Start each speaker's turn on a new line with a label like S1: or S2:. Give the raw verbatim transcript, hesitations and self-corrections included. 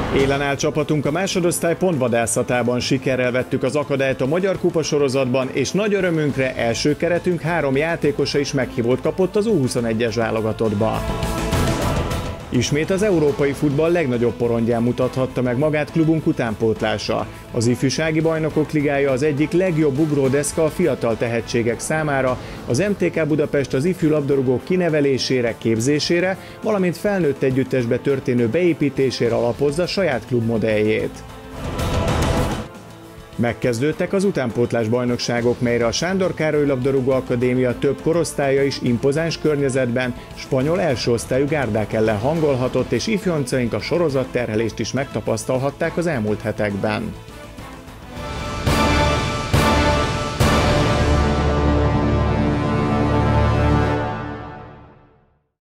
S1: Élen áll csapatunk a másodosztály pontvadászatában, sikerrel vettük az akadályt a Magyar Kupa sorozatban, és nagy örömünkre első keretünk három játékosa is meghívót kapott az U huszonegyes válogatottba. Ismét az európai futball legnagyobb porondján mutathatta meg magát klubunk utánpótlása. Az ifjúsági bajnokok ligája az egyik legjobb ugródeszka a fiatal tehetségek számára, az em té ká Budapest az ifjú labdarúgók kinevelésére, képzésére, valamint felnőtt együttesbe történő beépítésére alapozza saját klubmodelljét. Megkezdődtek az utánpótlás bajnokságok, melyre a Sándor Károly Labdarúgó Akadémia több korosztálya is impozáns környezetben spanyol első osztályú gárdák ellen hangolhatott, és ifjoncaink a sorozatterhelést is megtapasztalhatták az elmúlt hetekben.